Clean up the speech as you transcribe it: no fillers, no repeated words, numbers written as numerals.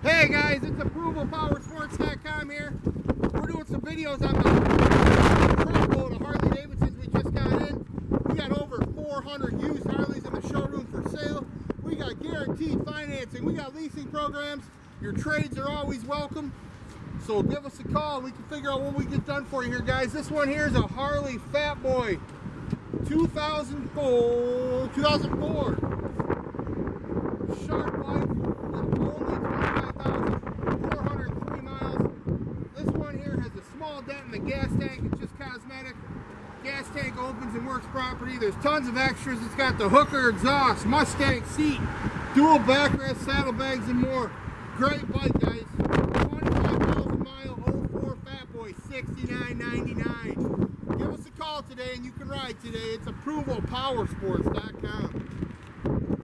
Hey guys, it's ApprovalPowersports.com here. We're doing some videos on the truck load of Harley Davidsons we just got in. We got over 400 used Harleys in the showroom for sale. We got guaranteed financing. We got leasing programs. Your trades are always welcome. So give us a call. We can figure out what we get done for you here, guys. This one here is a Harley Fat Boy 2004 Shark Life with only 25,403 miles. This one here has a small dent in the gas tank. It's just cosmetic. Gas tank opens and works property. There's tons of extras. It's got the Hooker exhaust, Mustang seat, dual backrest, saddlebags, and more. Great bike, guys. 25,000 mile 04 Fat Boy, $69.99. Give us a call today and you can ride today. It's ApprovalPowersports.com.